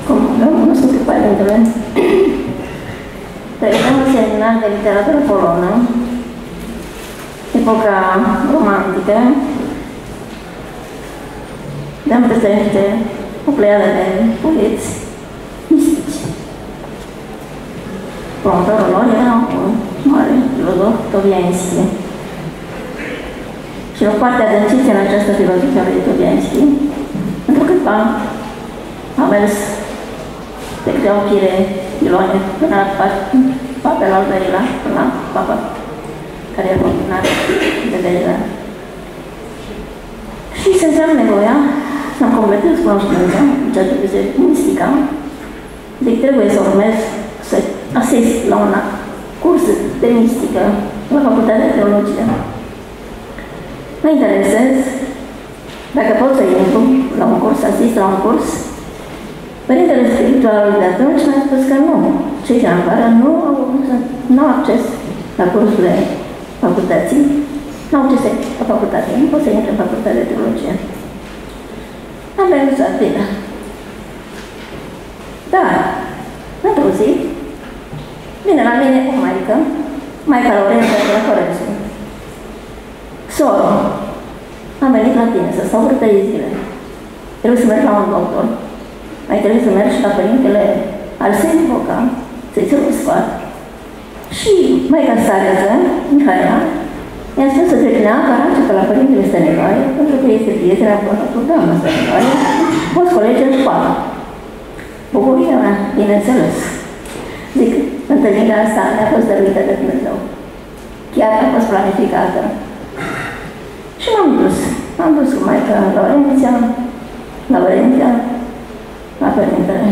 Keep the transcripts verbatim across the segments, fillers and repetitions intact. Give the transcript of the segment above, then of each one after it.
cum nu sunt cu părintele, trăiam un seminar de literatură polonă, epoca romantică, de-am prezenște o pleiadă de poeți mistici. Promotorul lor era un mare filozof, Tobianski. Și o parte adânciți în această filozofie a lui Tobianski, pentru câtva a mers de câte o chire Ilone până la papel al doilea, până la papa care era continuat de Velea. Și se înseamnă nevoia să-mi completez cunoștința, ceea ce privește mistica. Zic, trebuie să urmez să asist la un curs de mistică la Facultatea de Teologie. Mă interesez, dacă pot să intru la un curs, asist la un curs. Părintele spiritual de atunci mi-a spus că nu, cei de afară nu au, nu au acces la cursurile facultății, nu au acces la facultate, nu pot să intre în Facultatea de Teologie. Am renunțat, bine. Dar, într-o zi, vine la mine o maică, Maica Laurența de la Corețu. Soro, am venit la tine să stau vreo trei zile. Trebuie să merg la un doctor. Mai trebuie să mergi la părintele Arsenie Boca, să-i cer un sfat. Și Maica Starează, Mihaela, mi-a spus să trec neapărat pe la părintele Stăneloae, pentru că este prietena cu doamna Stăneloae, poți colege în școală. Bucuria mea, bineînțeles. Zic, întâlnirea asta mi-a fost dăruită de Dumnezeu. Chiar a fost planificată. Și m-am dus. M-am dus cu Maica Laurenția, la Laurenția, la părintele.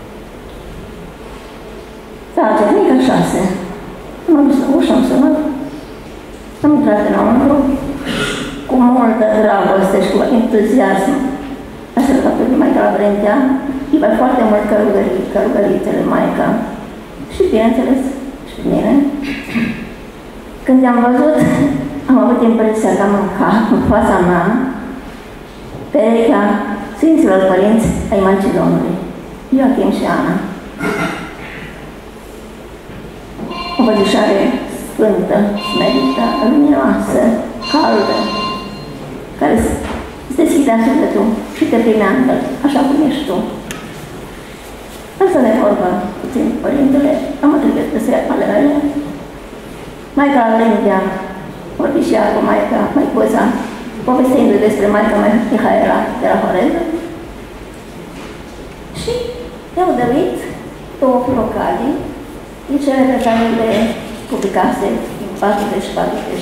Da, a venit ca șase. M-am dus la ușă, am sunat. Am intrat înăuntru, cu multă dragoste și cu entuziasm. Așa că pe Maica Laurenția, iubea foarte mult călugării, călugărițele Maica. Și bineînțeles, și mine. Când i-am văzut, am avut impresia că am în cap, în fața mea, perechea Sfinților Părinți ai Maicii Domnului, Ioachim și Ana. O vădișare sfântă, smerită, luminoasă, caldă, care îți deschidea sufletul și te primea în el, așa cum ești tu. Asta de vorbă puțin părintele, am întrebat despre alerele. Maica Laurenția vorbi și ea cu Maica Maicuța, povestindu-i despre Maica Mihaela de la Horeză. Și i-au dăruit două filocalii, din cele pe care le publicase în patruzeci și patruzeci.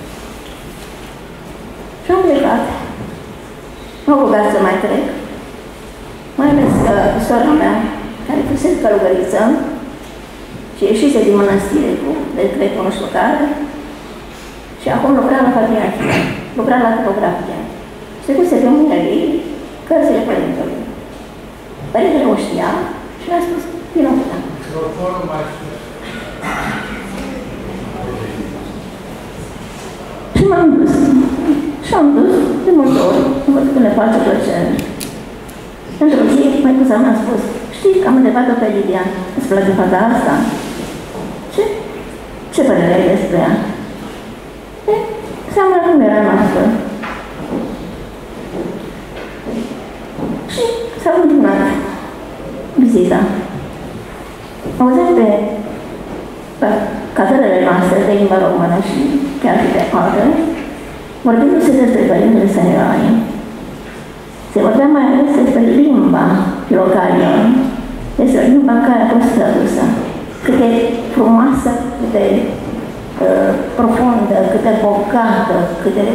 Și am plecat. M-au rugat să mai trec, mai ales că sora mea, care fusese călugăriță și ieșise din mănăstire cu decretul nu știu care, și acum lucra la patriarhie, lucra la tipografie. Și trecuse pe mâinile ei cărțile părintelui. Părintele o știa și mi-a spus, vino cu ta. Și m-am dus. Și am dus de multe ori, văd că ne face plăcere. Într-o zi, măicuța mi-a spus, știi că am întrebat-o pe Lidia, îți place fata asta? Ce? Ce părere ai despre ea? E, seamănă cum era noastră. Și s-a continuat vizita. Auzeam pe, pe catedrele noastre de limba română și chiar și pe altele, vorbindu-se despre Părintele Stăneloae. Se vorbea mai ales despre limba locală, despre limba în care a fost tradusă. Cât de frumoasă, cât de uh, profundă, cât de bogată, cât de...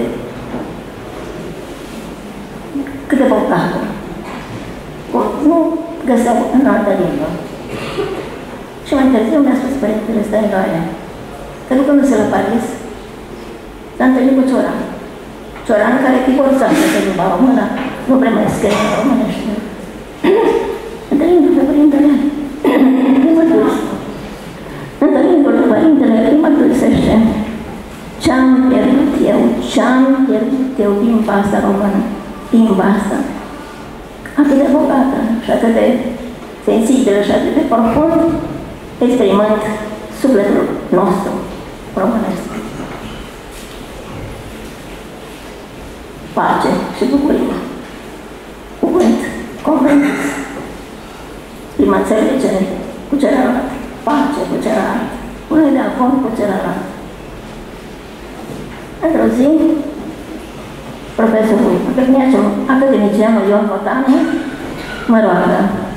cât de bogată. Nu găseau în altă limbă. Și mai târziu mi-a spus Părintele Stăneloae că ducându-se la Paris, s-a întâlnit cu Cioran. Cioran care divorțase de limba română, nu prea mai scrie în românește. Întâlnindu-l pe Părintele, îi mărturise. Întâlnindu-l pe Părintele, îi mărturisește. Ce-am pierdut eu, ce-am pierdut eu limba asta română, limba asta, atât de bogată și atât de sensibile și atât de profund, exprimând sufletul nostru românesc. Pace și bucurie. Cuvânt convenit. Prima înțelegere cu celălalt. Pace cu celălalt. Pune de acord cu celălalt. Într-o zi, profesorul academicianul Ion Cotanu mă roagă: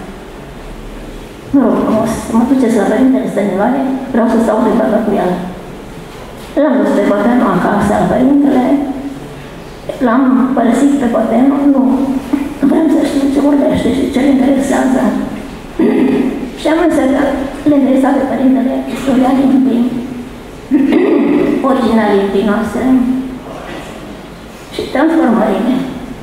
mă rog frumos, să mă duceți la Părintele Stăniloae, vreau să stau de vorbă cu el. L-am dus pe Cotanu acasă la Părintele, l-am părăsit pe Cotanu, nu, vreau să știu ce vorbește și ce le interesează. Și am însă că le interesa pe Părintele istoria limbii, originea limbii noastre și transformările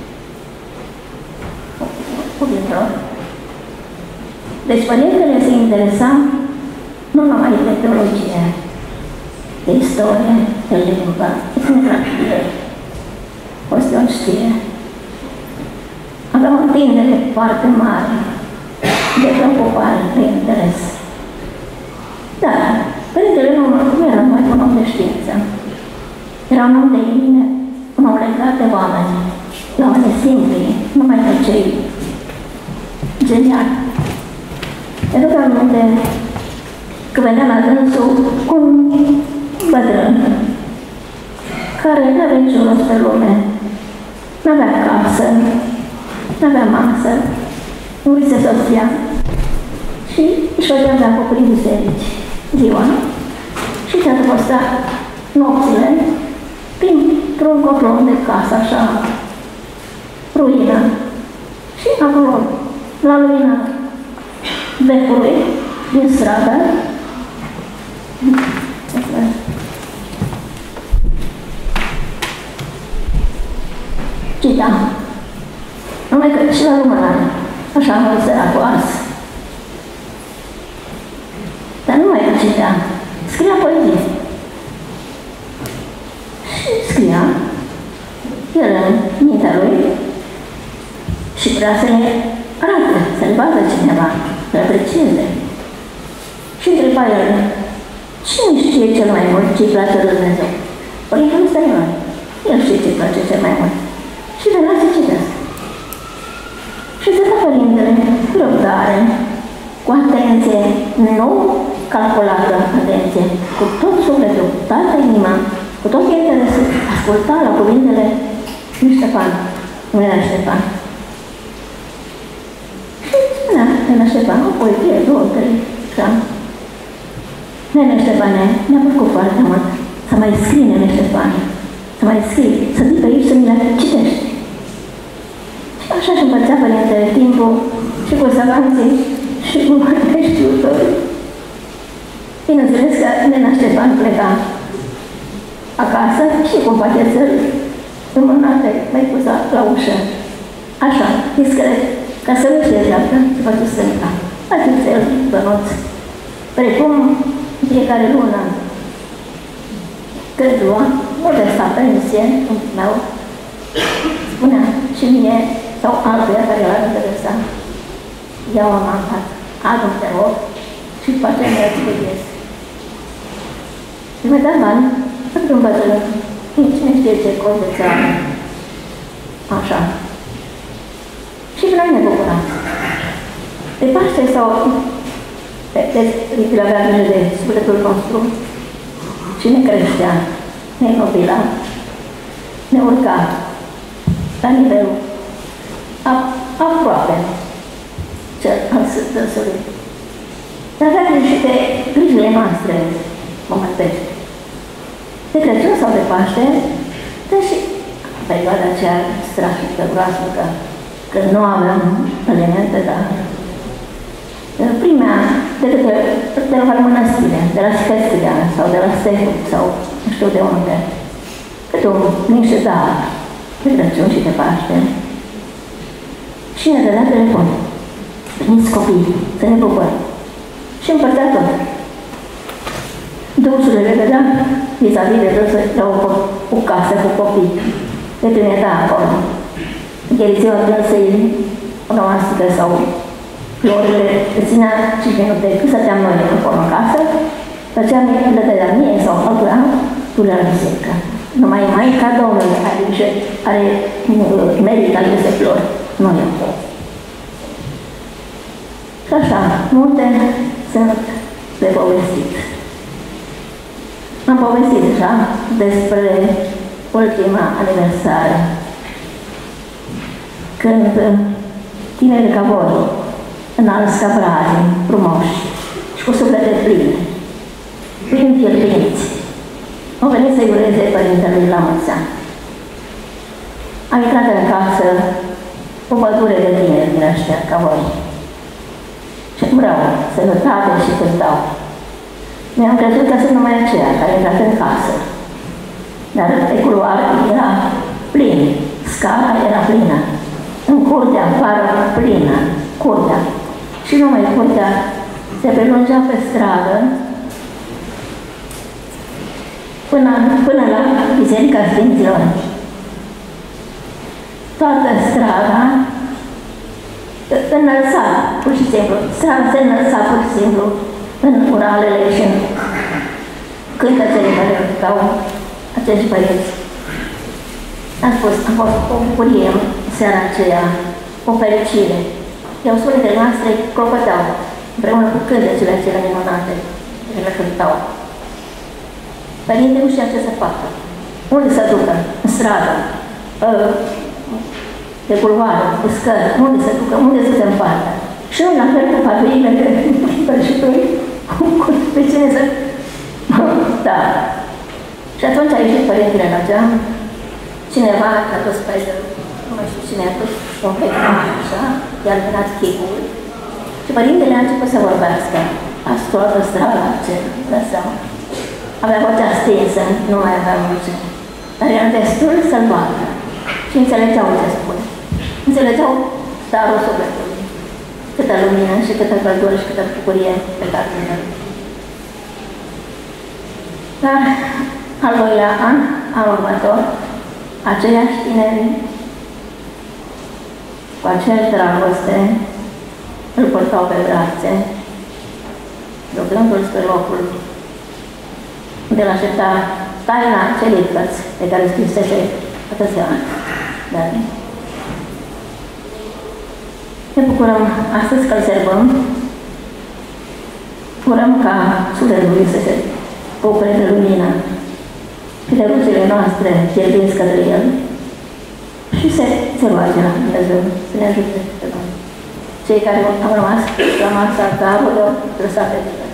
cuvintelor. Deci Părintele se interesa nu numai de teologie, de istorie, de limbă, de etnografie, o știe. Avea o întindere foarte mare de preocupare, de interes. Dar Părintele nu era numai un om de știință. Era un om de inimă, un om legat de oameni, de oameni simpli, numai de cei geniali. Pentru că aminte că venea la dânsul un bătrân care nu avea niciun rost pe lume, n-avea casă, n-avea masă, murise soția și își făcea de acoperit biserici ziua și se adăposta nopțile printr-un cotlon de casă, așa, ruină. Și acolo, la lumină becului din stradă, cita, numai că și la lumânare, așa mă săracul ars. Dar nu mai citea, scria poezie. Și scria, el în mintea lui, și vrea să le arate, să le vadă cineva, să le aprecieze. Și întreba el, cine știe cel mai mult ce-i place de Dumnezeu? Părintele Stăniloae, el știe ce-i place cel mai mult. Și venea să citească. Și stătea Părintele cu răbdare, cu atenție, nu calculată atenție, cu tot sufletul, cu toată inima, cu tot interesul, asculta la cuvintele lui Ștefan, nu era Ștefan. Și spunea Nena Ștefan, o poezie, două, trei, așa. Nene Ștefane, ne-a plăcut foarte mult să mai scrii, Nene Ștefane, să mai scrii, să vii pe aici să mi le citești. Și așa își împărțea Părintele timpul și cu savanții și cu neștiutori. Bineînțeles că Nena Ștefan pleca acasă și cu pachetel înmânate, mai pusă la ușă. Așa, discret, ca să nu fie dreaptă, să facă stânga. Atâțel, bănuți. Precum fiecare lună, cădua, modesta pensie, cum meu, spunea și mie, sau altuia care l-ar interesa, iau am amat, adu-mi te rog, și poate mi-ați vedeți. Și mi-a dat bani, pentru un bătrân, cine știe ce cost de țeamă. Așa. Și vreau ne bucura. De Paște sau Ritile avea grijă de sufletul nostru și ne creștea, ne nobila, ne urca la nivelul aproape cel al Sfântului. Dar avea grijă de grijile noastre momentești. De Crăciun sau de Paște, deși perioada aceea strașnică, groasnică, când nu aveam elemente, dar primea de, de, de la mănăstire, de la Sfestia sau de la Stecu sau nu știu de unde, câte un niște dar de Crăciun și de Paște. Și ne dădea telefon. Veniți copii, să ne bucurăm. Și împărțea tot. Dânsul le vedea vis-a-vis de dânsul la o, o casă cu copii. Le trimita acolo. Gherizeaua dânsei onomastică sau florile, îți ținea cinci minute, cât stăteam noi acolo în casă, făceam le de la mine sau altora, tu le-am biserică. Numai Maica Domnului are, are merită aceste flori, nu eu. Și așa, multe sunt de povestit. Am povestit deja despre ultima aniversare, când tineri ca voi, înalți ca brazi, frumoși și cu suflete pline, plini fierbinți, au venit să-i ureze Părintelui la mulți ani. Am intrat în casă o pădure de tineri din ăștia ca voi. Și vreau sănătate și cântau. Mi-am crezut că sunt numai aceea care a intrat în casă. Dar pe culoar era plin, scara era plină, în curtea afară plină, curtea. Și numai curtea se prelungea pe stradă până, până la Biserica Sfinților. Toată strada înălța, pur și simplu, strada se înălța pur și simplu în uralele și în cântățele care au acești băieți. Am spus, a fost o bucurie seara aceea, o fericire. Iar sunetele noastre clopăteau, împreună cu cântecele acelea minunate, care le cântau. Părinte nu știa ce să facă. Unde să ducă? În stradă, pe culoare, pe scări, unde să ducă, unde să se împartă. Și nu la fel cu familiile, că și pe cine să... Da. Și atunci a ieșit părintele la geam, cineva a dus pe el, nu mai știu cine a dus, un fecăr, așa, i-a luminat chipul. Și părintele a început să vorbească. A scolat o stradă, ce lăsăm. Avea vocea stinsă, nu mai avea voce. Dar era destul să-l vadă. Și înțelegeau ce spune. Înțelegeau darul sufletului. Câtă lumină și câtă căldură și câtă bucurie pe tatăl. Dar al doilea an, anul următor, aceiași tineri, cu aceeași dragoste, îl purtau pe brațe, ducându-l spre locul unde l aștepta taina celei cărți pe care scrisese atâția ani. Dar ne bucurăm astăzi că îl sărbăm, urăm ca sufletul lui să se bucure de lumină și de ruzele noastre fierbinți către el și se, se roage la Dumnezeu să ne ajute pe noi. Cei care au rămas la masa darurilor lăsate de el.